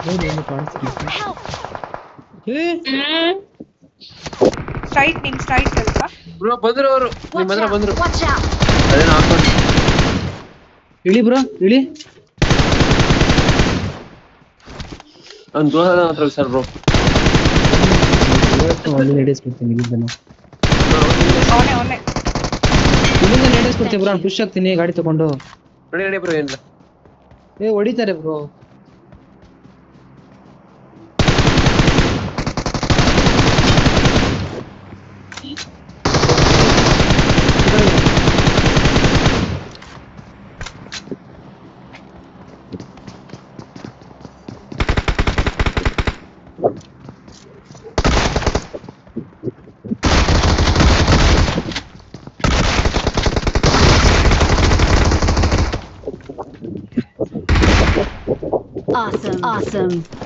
ನೋಡಿ ಒಂದು ಕಾಣಿಸ್ತಿದೆ. ಏ ಸ್ಟ್ರೈಟ್ ಅಲ್ವಾ ಬ್ರೋ ಬಂದ್ರು ಅವರು ನಿಮ್ಮ ಹತ್ರ ಬಂದ್ರು. Watch out! ಅದೇನೋ ಹಾಕೊಂಡು ಇಳಿ ಬ್ರೋ ಇಳಿ. ಅವ್ನು ದೋಹದ ಹತ್ರ ಸರ್ ಬ್ರೋ. ಅಲ್ಲಿ ನಡೆಸ್ಬಿಡ್ತೀನಿ ಇಲ್ಲಿಂದನು. ಅವನೇ ಇಲ್ಲಿಂದ ನಡೆಸ್ಬಿಡ್ತೀನಿ ಬ್ರೋ. ಪುಷ್ ಆಗ್ತೀನಿ ಗಾಡಿ ತಗೊಂಡು. ನಡಿ ಬ್ರೋ ಏನಿಲ್ಲ. ಏ ಹೊಡಿತಾರೆ ಬ್ರೋ. Awesome.